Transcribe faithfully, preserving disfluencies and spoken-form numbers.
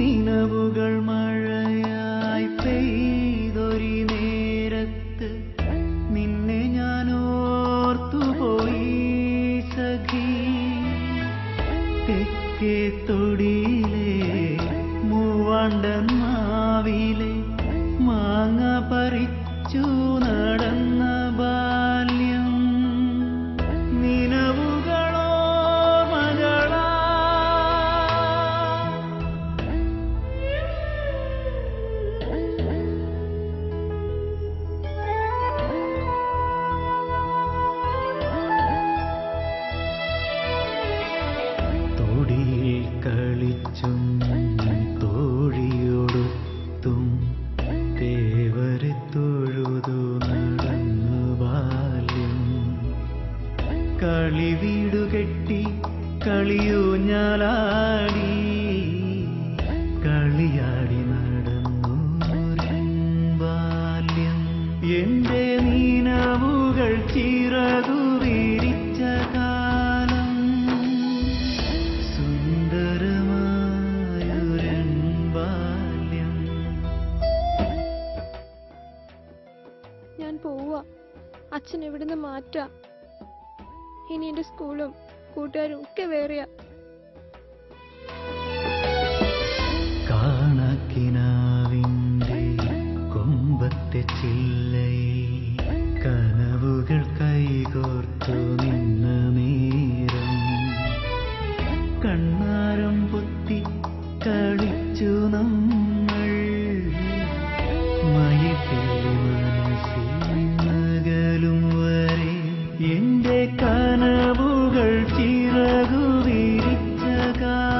നിലവുകൾ മഴയായി പെയ്തൊരു നേരത്ത് നിന്നെ ഞാൻ ഓർത്തുപോയി സഖി. തെക്കേ തൊടിയിലെ മൂവാണ്ടൻ മാവിലെ മാങ്ങ പറിച്ചു നടന്ന ബാല്യം നിലവുകളോ മകളാ. തൊടിയിൽ കളിച്ചും തോഴിയോടൊത്തും തേവരെ തൊഴുതു നടന്നു ബാല്യം. കളിവീടുകെട്ടി കളിയൂഞ്ഞാലാടി കളിയാടി നടന്നു ബാല്യം. എന്റെ നിലവുകൾ ചിറകു വിരിച്ച കാലം സുന്ദരമായൊരൻ ബാല്യം. ഞാൻ പോവാ. അച്ഛൻ എവിടുന്ന് മാറ്റാ. ഇനി എന്റെ സ്കൂളും കൂട്ടുകാരും ഒക്കെ വേറെയാ. കാണക്കിനാവിന്റെ കൊമ്പത്തെ ചില്ലയിൽ കനവുകൾ കൈകോർത്തു നിന്ന നേരം കണ്ണാരം പൊത്തി കളിച്ചു നമ്മൾ മയക്കിളി മനസ്സിൽ നകലും വരെ. എന്റെ കനവുകൾ ചിറകു വിരിച്ച